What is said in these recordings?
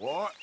What?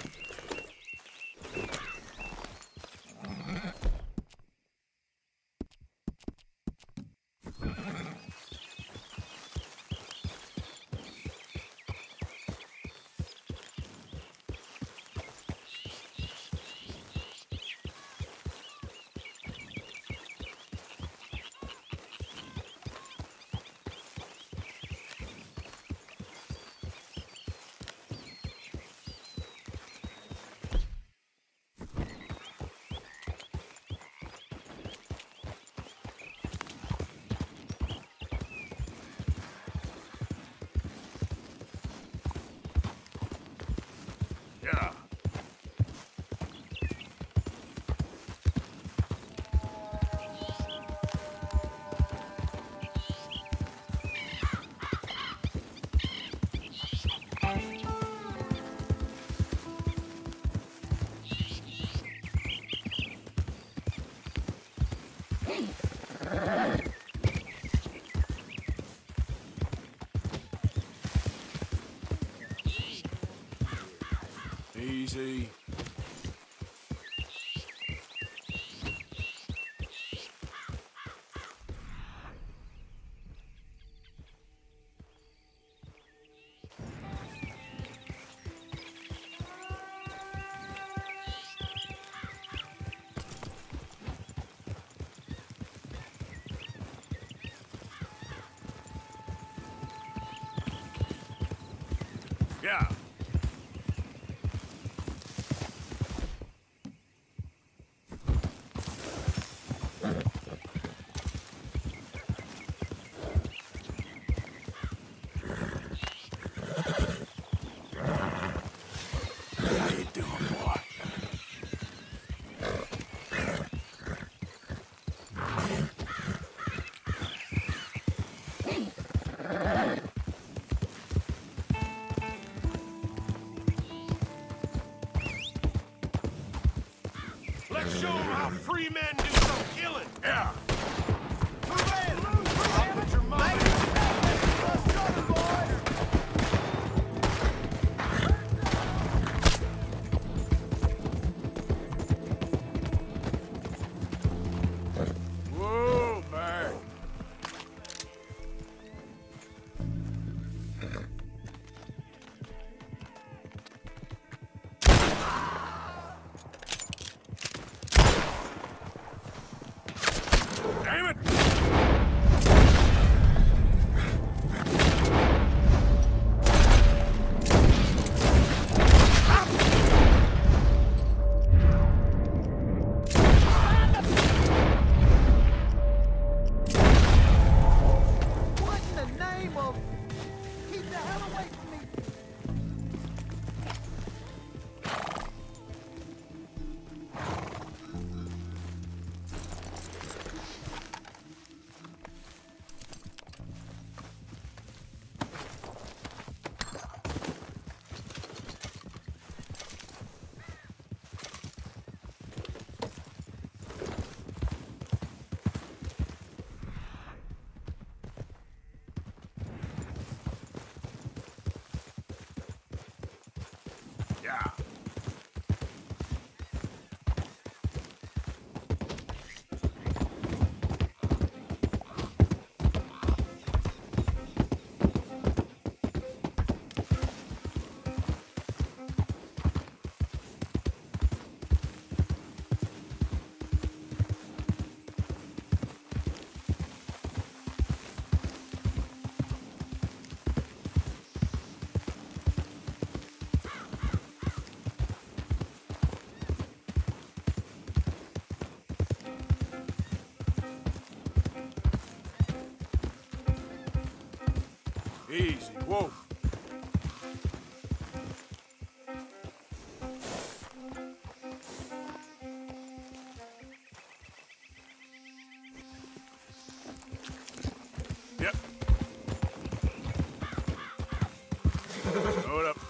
Yeah. Easy. Yeah. How you doing, boy? Let's show 'em how free men do some killing. Yeah. Move in! Move in! Your mother. Whoa, man. Damn it! What in the name of... Keep the hell away from me! Yeah. Easy. Whoa. Yep. Hold up.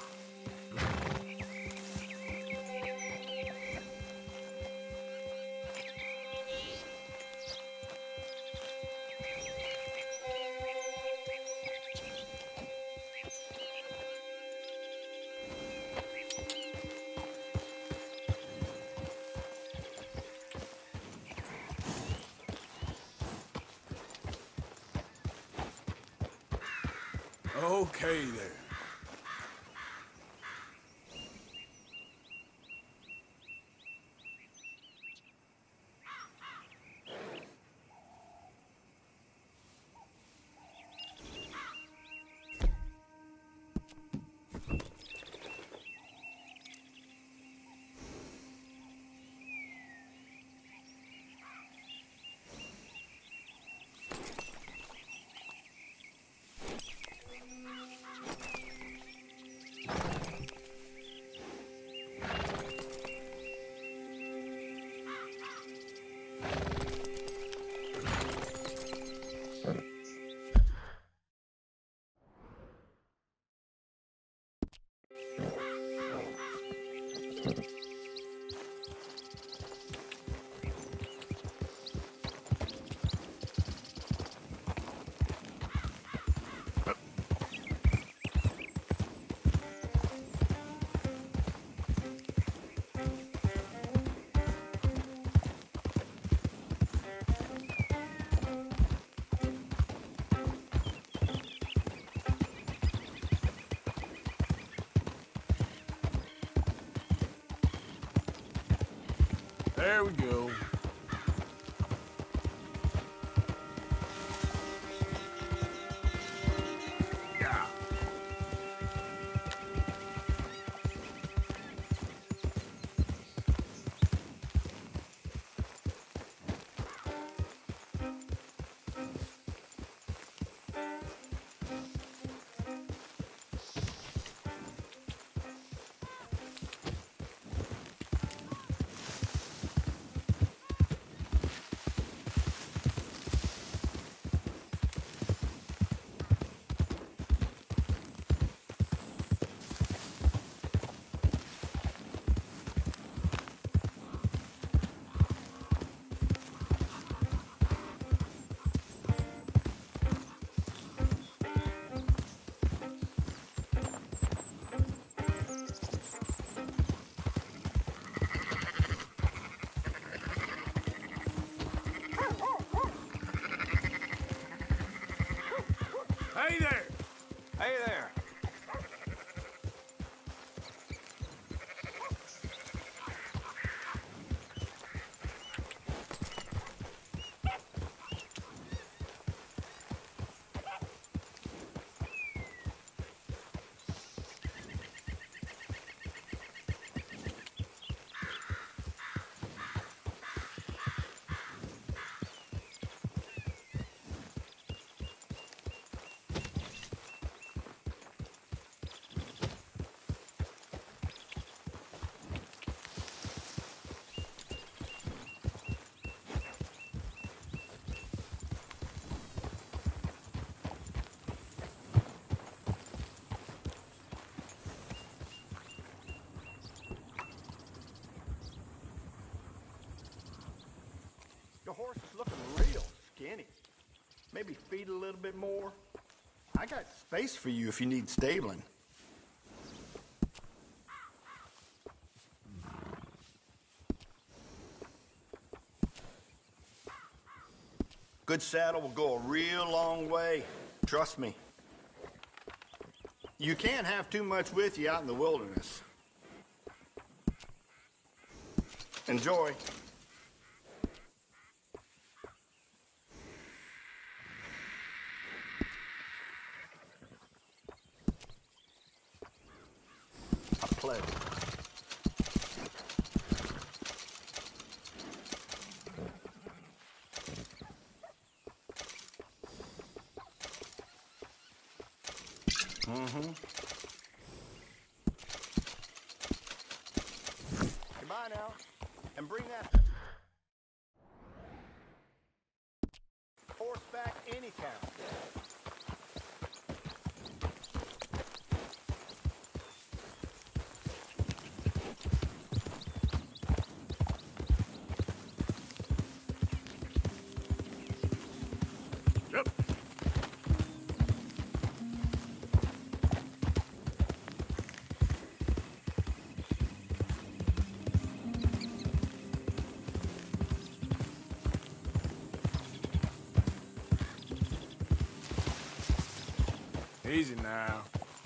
Okay there. There we go. Yeah. Hey there! Hey there. Your horse is looking real skinny. Maybe feed a little bit more. I got space for you if you need stabling. Good saddle will go a real long way. Trust me. You can't have too much with you out in the wilderness. Enjoy. A pleasure. Goodbye now. And bring that horseback anytown. Yep. Easy now.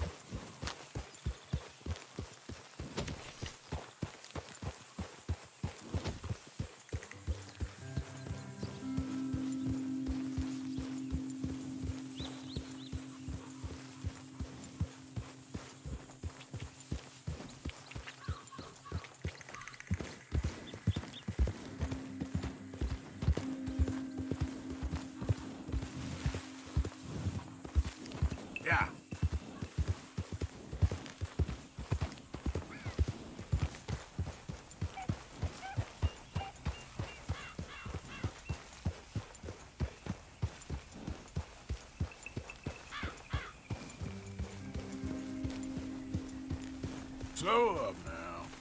Yeah. Slow up now.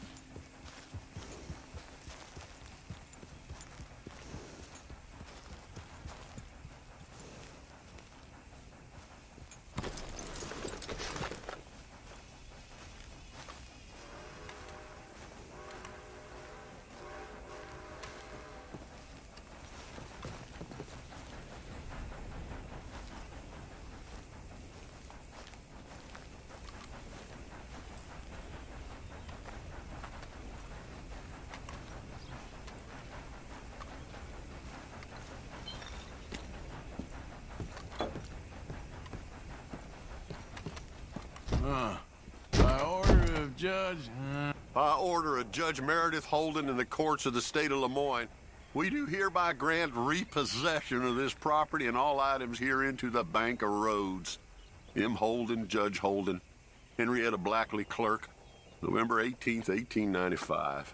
By order of Judge... By order of Judge Meredith Holden in the courts of the state of Lemoyne, we do hereby grant repossession of this property and all items herein to the Bank of Rhodes. M. Holden, Judge Holden, Henrietta Blackley, Clerk, November 18th, 1895.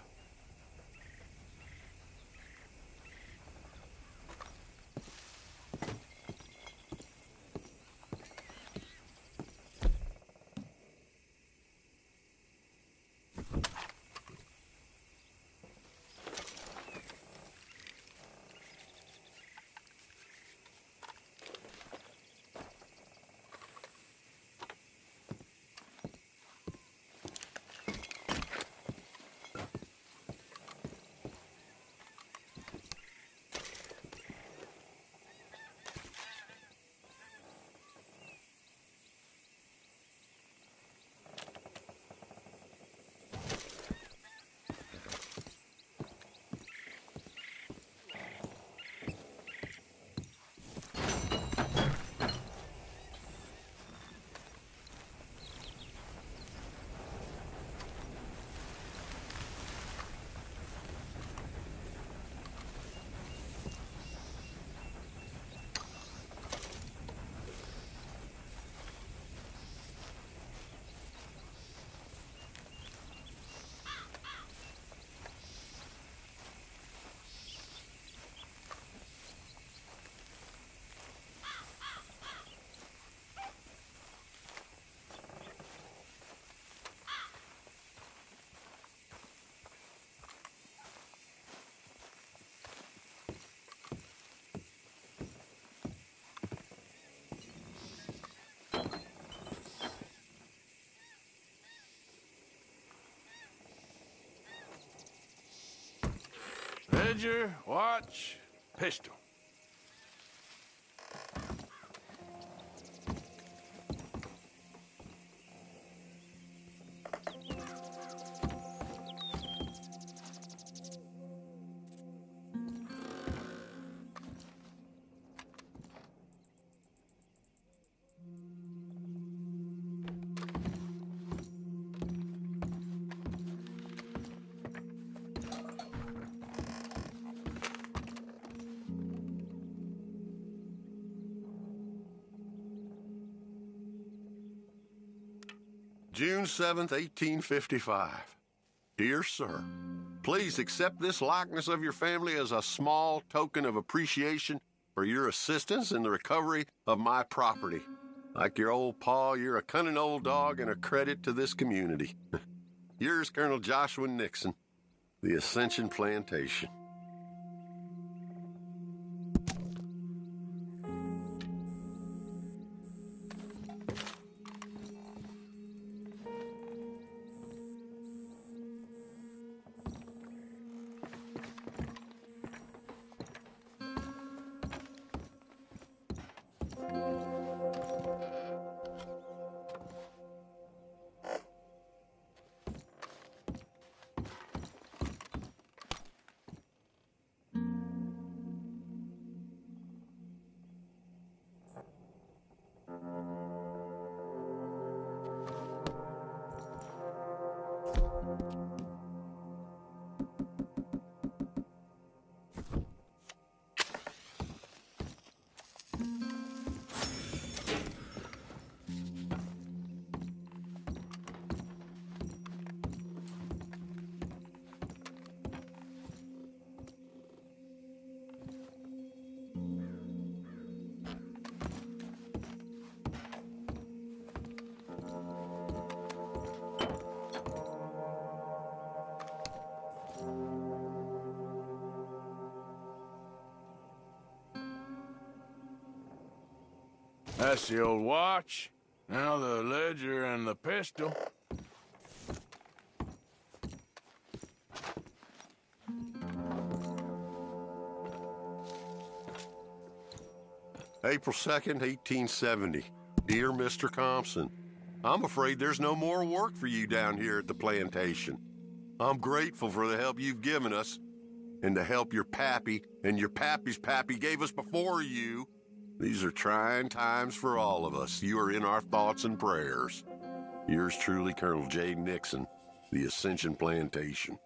Ledger, watch, pistol. June 7th, 1855. Dear Sir, please accept this likeness of your family as a small token of appreciation for your assistance in the recovery of my property. Like your old pa, you're a cunning old dog and a credit to this community. Yours, Colonel Joshua Nixon, The Ascension Plantation. That's the old watch. Now the ledger and the pistol. April 2nd, 1870. Dear Mr. Thompson, I'm afraid there's no more work for you down here at the plantation. I'm grateful for the help you've given us, and the help your pappy and your pappy's pappy gave us before you. These are trying times for all of us. You are in our thoughts and prayers. Yours truly, Colonel J. Nixon, the Ascension Plantation.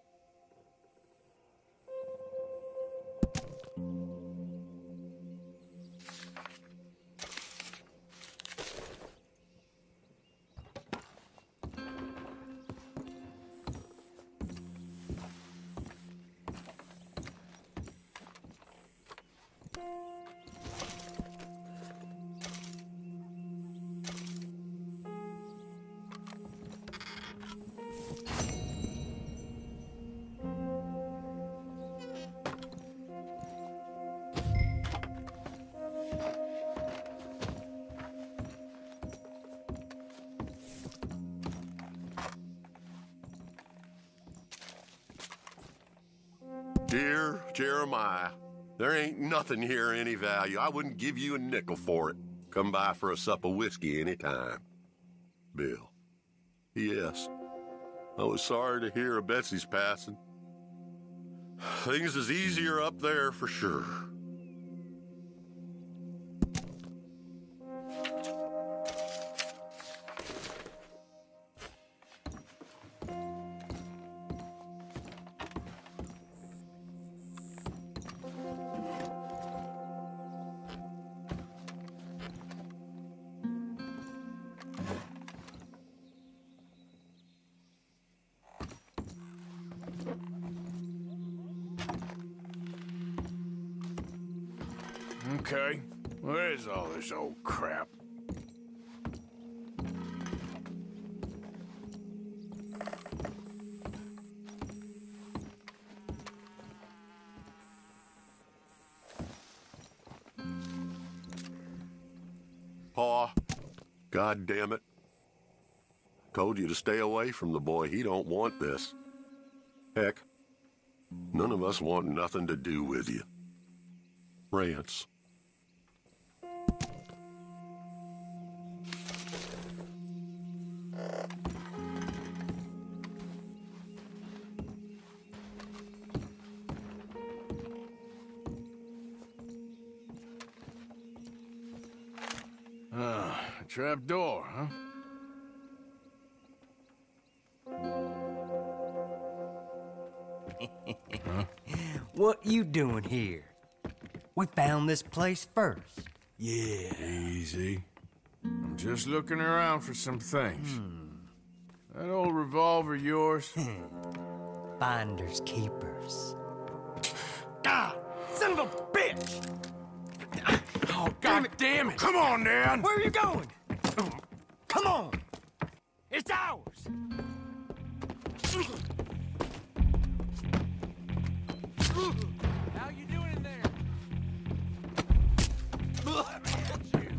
Dear Jeremiah, there ain't nothing here of any value. I wouldn't give you a nickel for it. Come by for a sup of whiskey any time. Bill. P.S. I was sorry to hear of Betsy's passing. Things is easier up there for sure. Okay, where is all this old crap? Pa, God damn it. Told you to stay away from the boy. He don't want this. Heck, none of us want nothing to do with you. Rance. A trap door, huh? What you doing here? We found this place first. Yeah. Easy. I'm just looking around for some things. That old revolver yours? Finders keepers. Ah! Son of a bitch! Oh, God damn it! Come on, Dan! Where are you going? Come on! It's ours! How you doing in there? Let me hit you.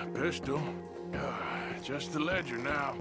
pistol. Just the ledger now.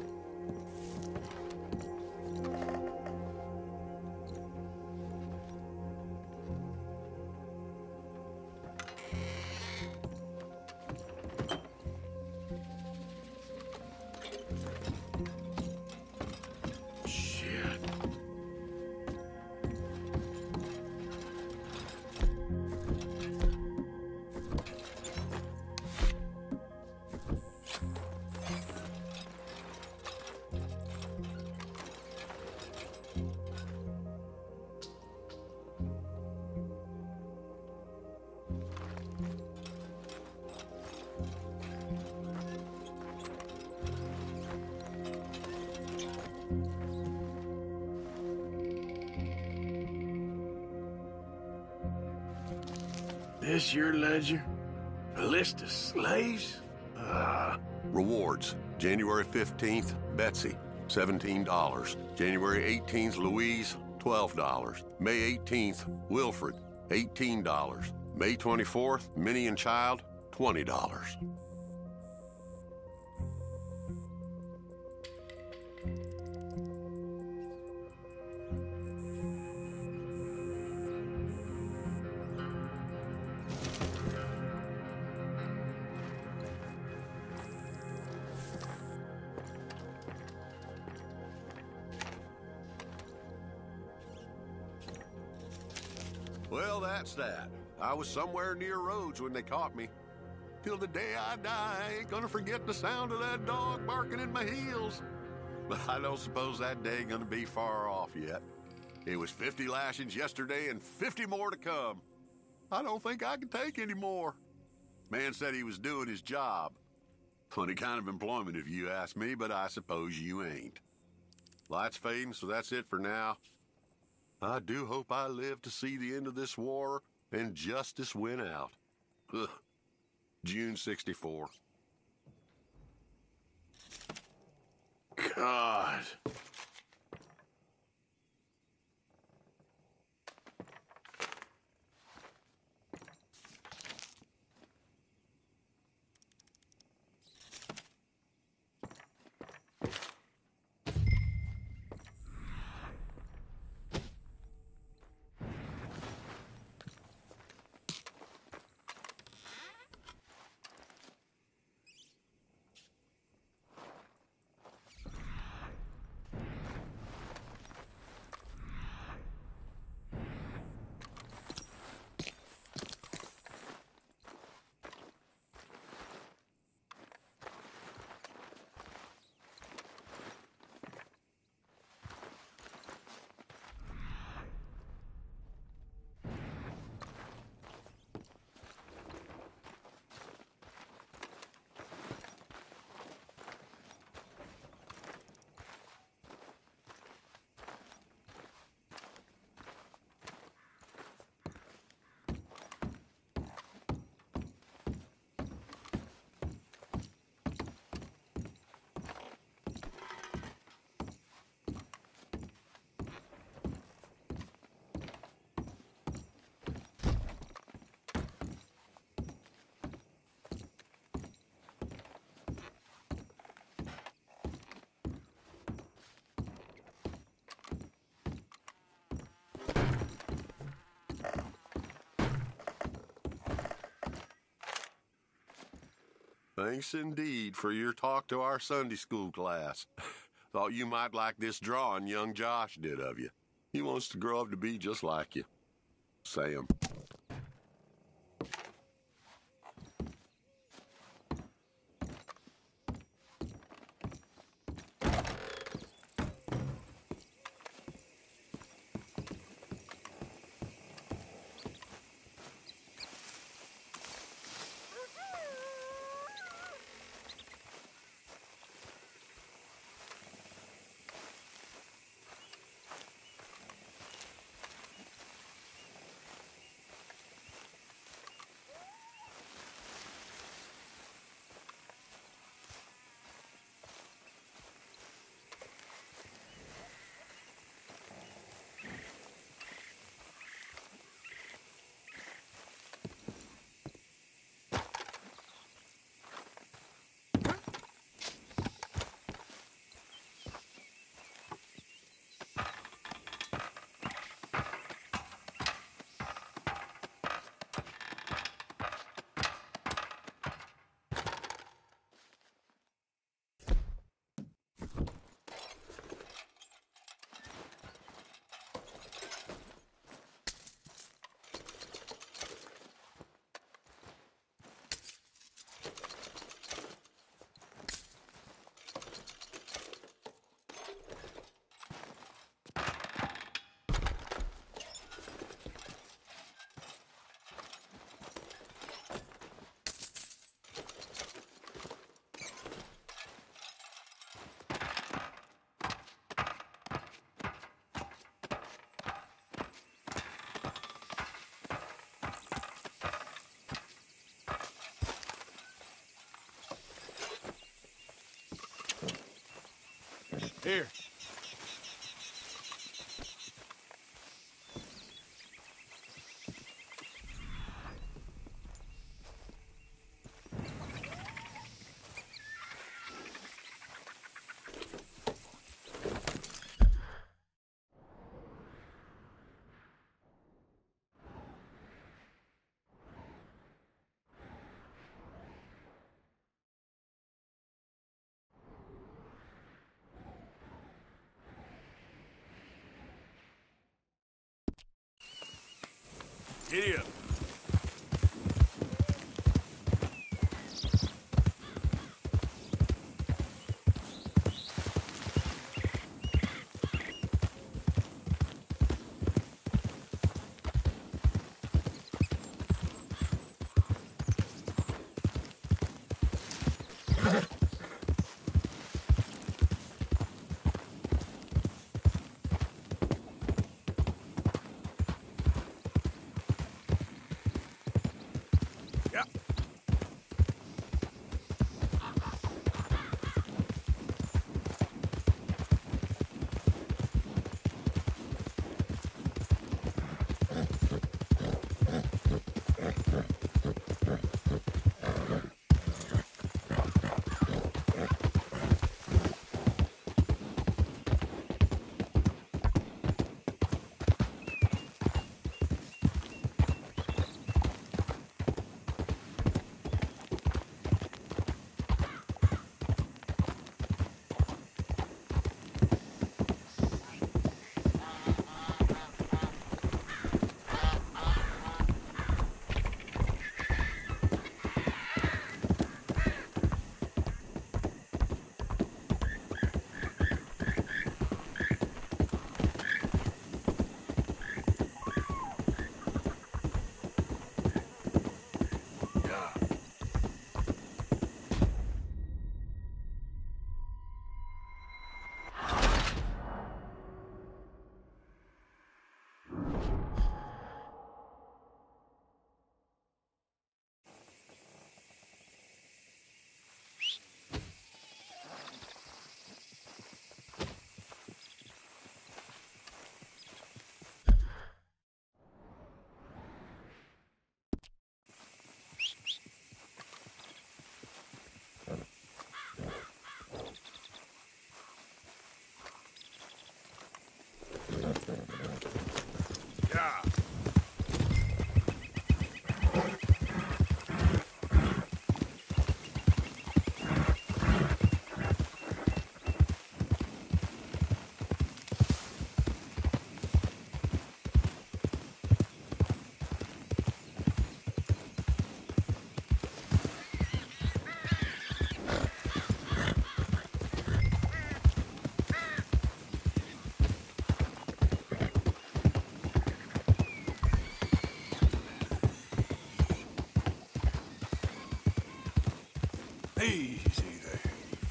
This your ledger? A list of slaves? Rewards. January 15th, Betsy, $17. January 18th, Louise, $12. May 18th, Wilfred, $18. May 24th, Minnie and Child, $20. Well, that's that. I was somewhere near Rhodes when they caught me. Till the day I die, I ain't gonna forget the sound of that dog barking in my heels. But I don't suppose that day gonna be far off yet. It was 50 lashings yesterday and 50 more to come. I don't think I can take any more. Man said he was doing his job. Funny kind of employment if you ask me, but I suppose you ain't. Light's fading, so that's it for now. I do hope I live to see the end of this war and justice win out. Ugh. June 64. God. Thanks indeed for your talk to our Sunday school class. Thought you might like this drawing young Josh did of you. He wants to grow up to be just like you. Sam. Here. Giddy up. Easy there.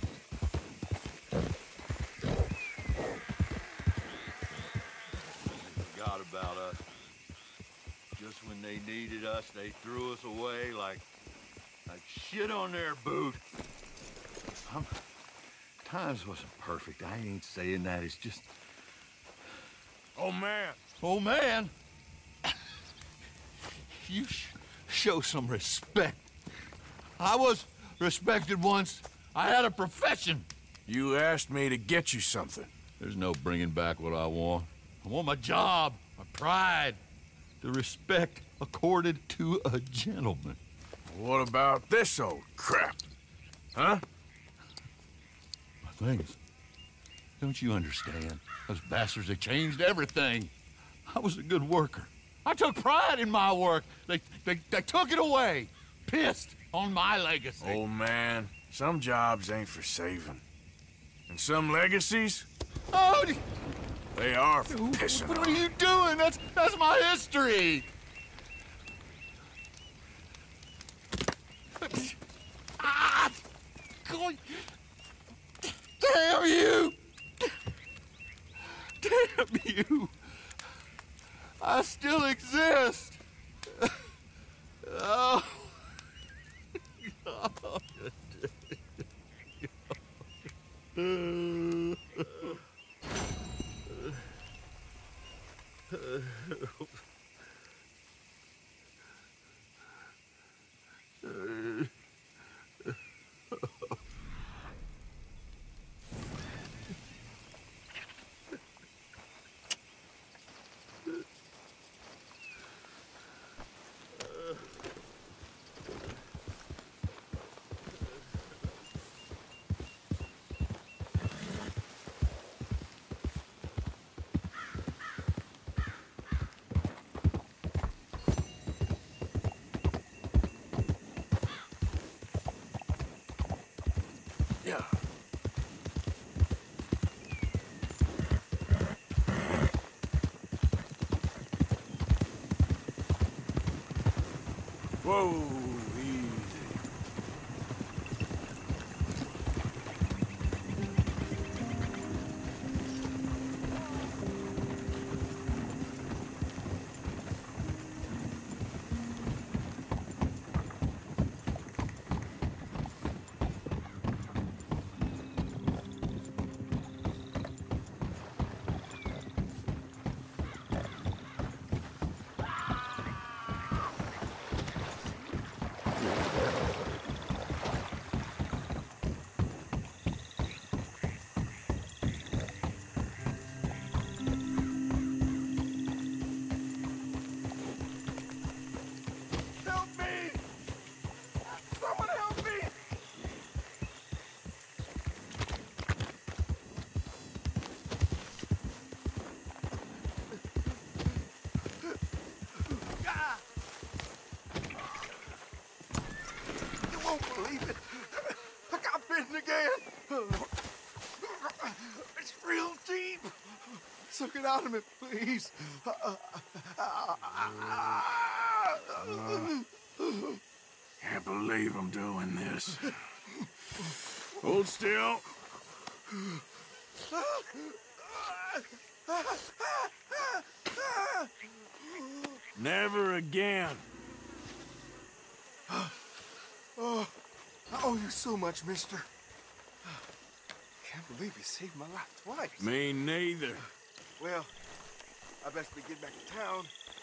Forgot about us. Just when they needed us, they threw us away like shit on their boot. Times wasn't perfect. I ain't saying that. It's just... Oh, man. Oh, man! You show some respect. I was respected once. I had a profession. You asked me to get you something. There's no bringing back what I want. I want my job, my pride, the respect accorded to a gentleman. What about this old crap? Huh? My things. Don't you understand? Those bastards, they changed everything. I was a good worker. I took pride in my work. They took it away. Pissed on my legacy. Oh, man. Some jobs ain't for saving. And some legacies, Oh, they are for pissing what on. are you doing? That's my history. Ah! God. Damn you! Damn you! I still exist. Oh. God. Yeah. Whoa, easy. Help me! Someone help me! Ah! You won't believe it. I got bitten again. It's real deep. Suck it out of me, please. Can't believe I'm doing this. Hold still. Never again. Oh, I owe you so much, mister. Can't believe you saved my life twice. Me neither. Well, I best be getting back to town.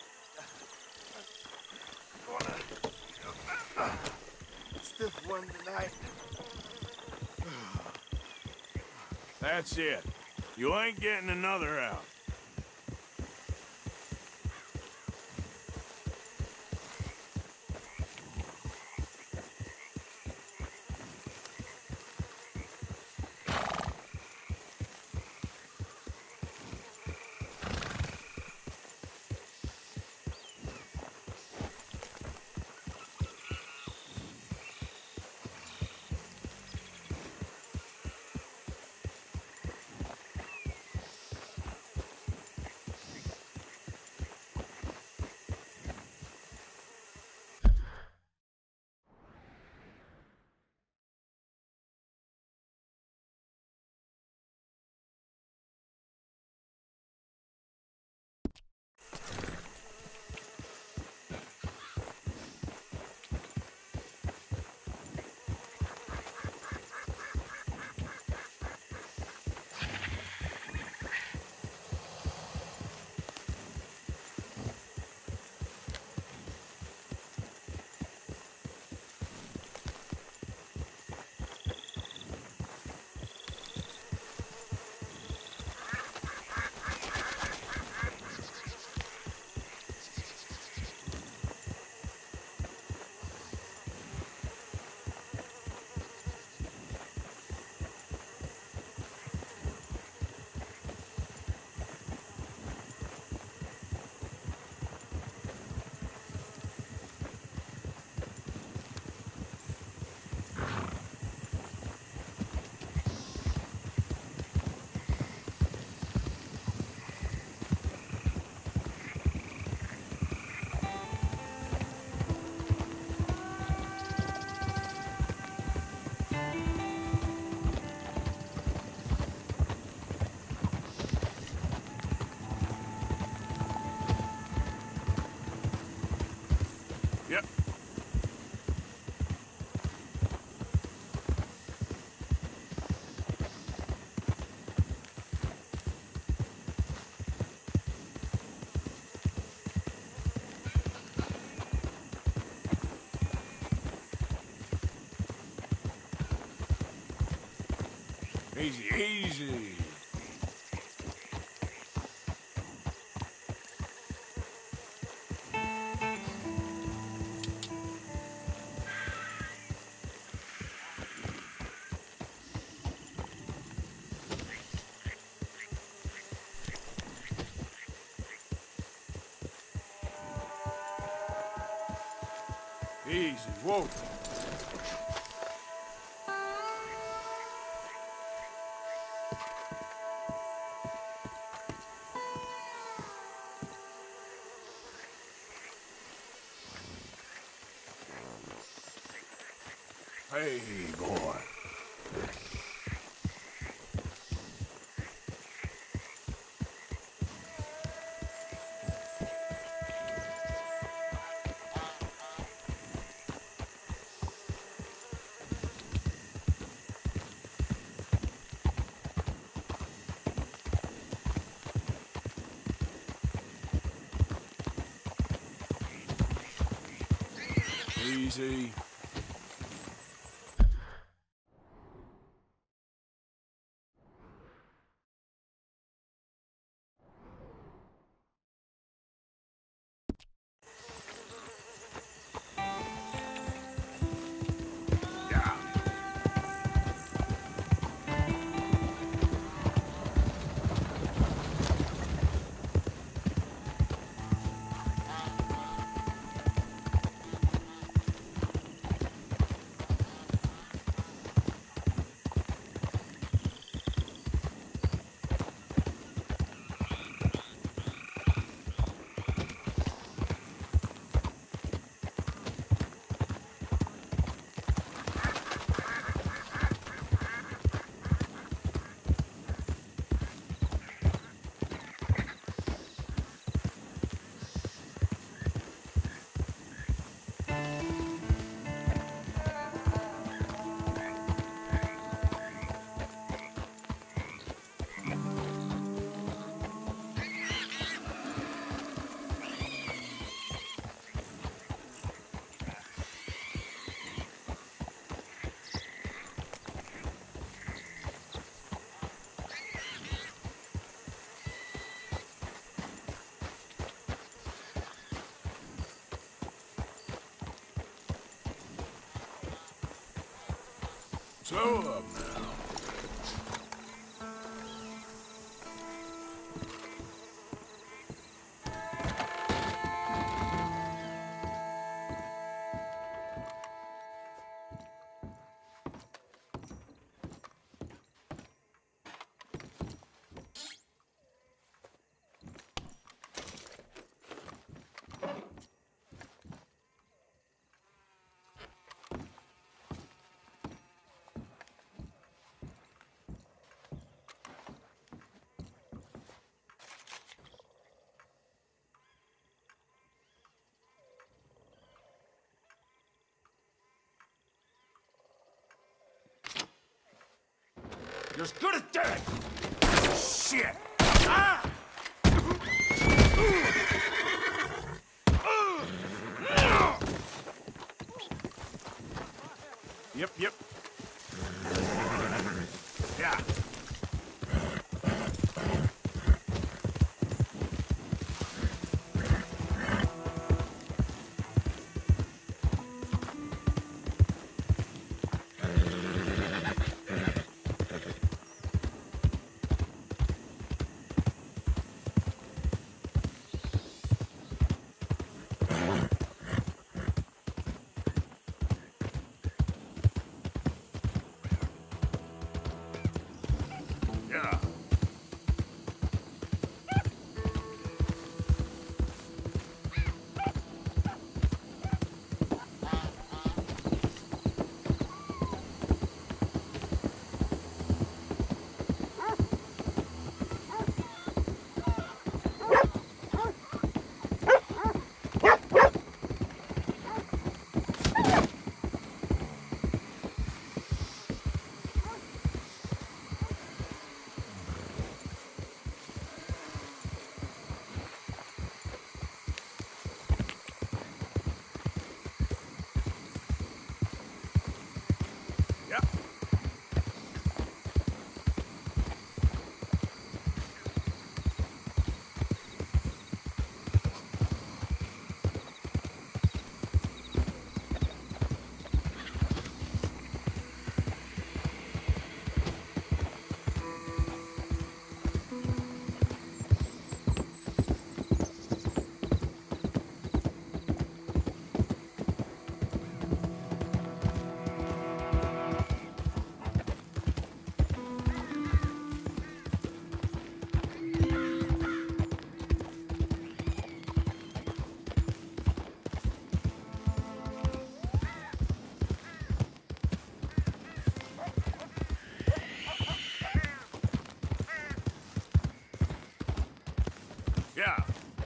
Stiff one tonight. That's it. You ain't getting another out. Yep. Easy, easy. Easy, whoa. Hey, boy. Easy. Slow up now. You're as good as dead! Shit! Ah! Yep, yep. Yeah. Yeah.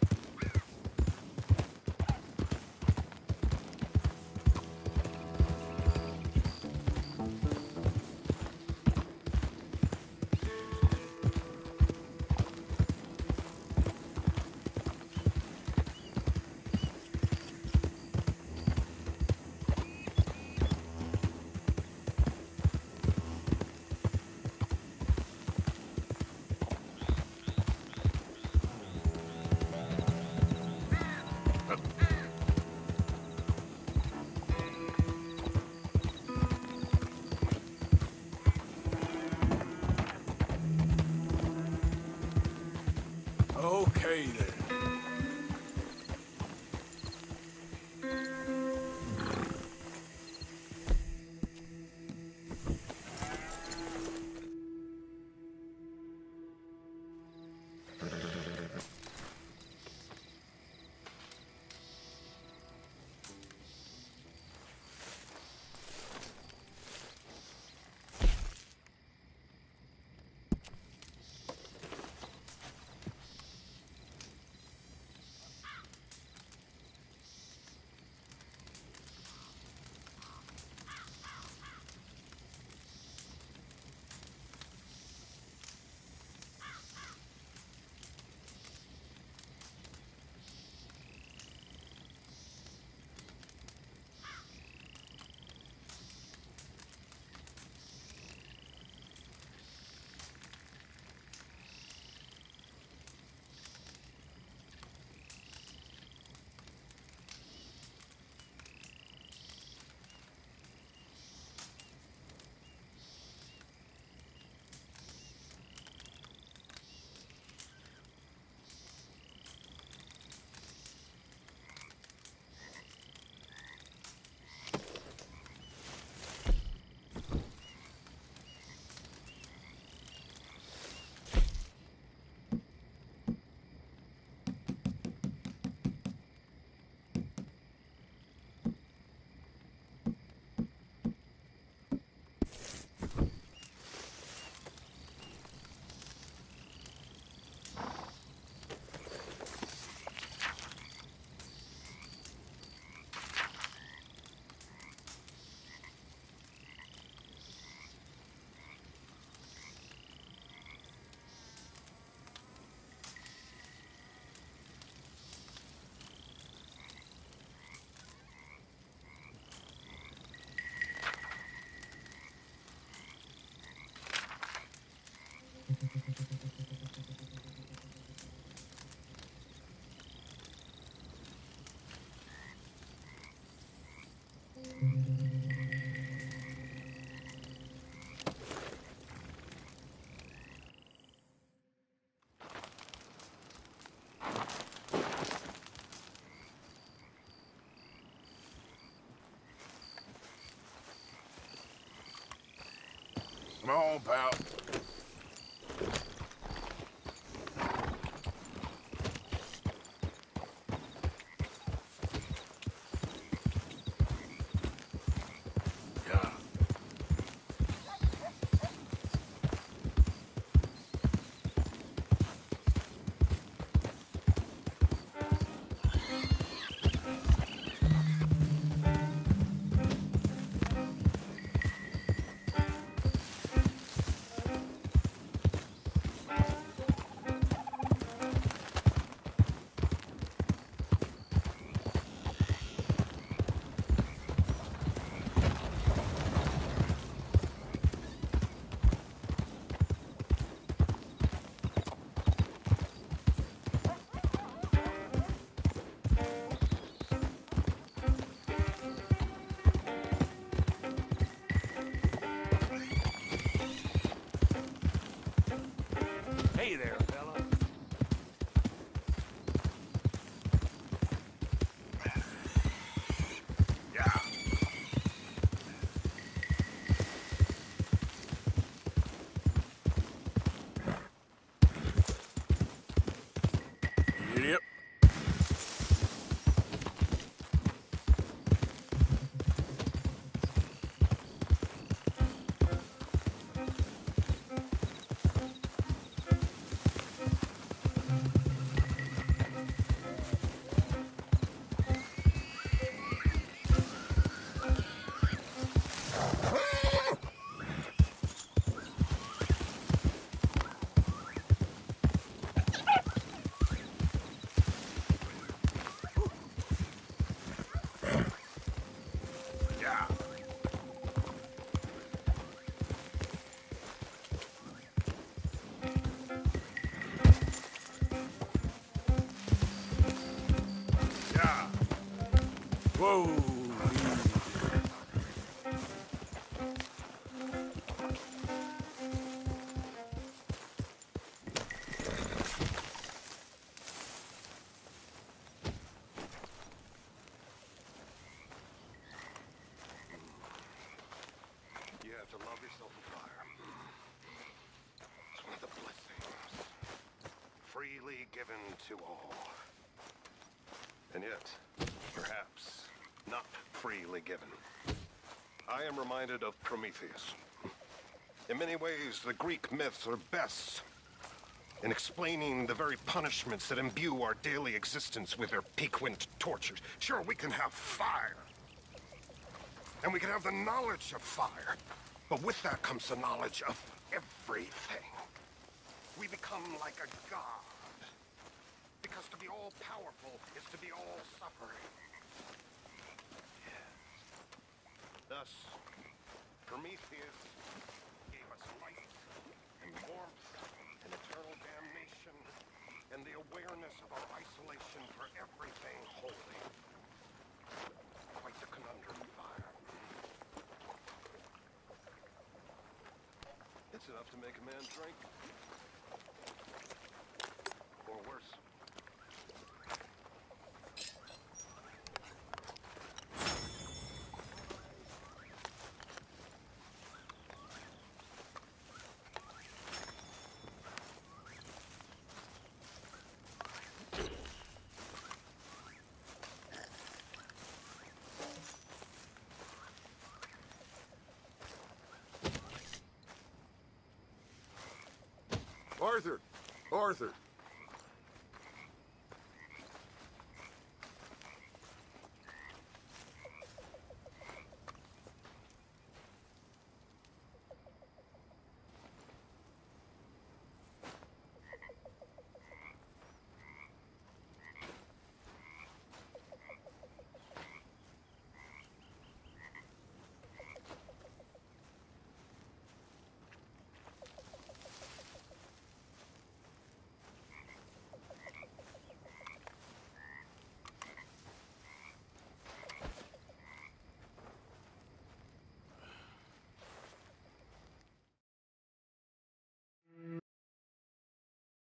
Okay, then. Come on, pal. Yeah. Whoa. You have to love yourself a fire. It's one of the blessings freely given to all. And yet, perhaps not freely given. I am reminded of Prometheus. In many ways, the Greek myths are best in explaining the very punishments that imbue our daily existence with their piquant tortures. Sure, we can have fire. And we can have the knowledge of fire. But with that comes the knowledge of everything. We become like a god. Because to be all-powerful is to be all-suffering. Thus, Prometheus gave us light and warmth and eternal damnation and the awareness of our isolation for everything holy. Quite the conundrum, fire. It's enough to make a man drink. Or worse. Arthur! Arthur!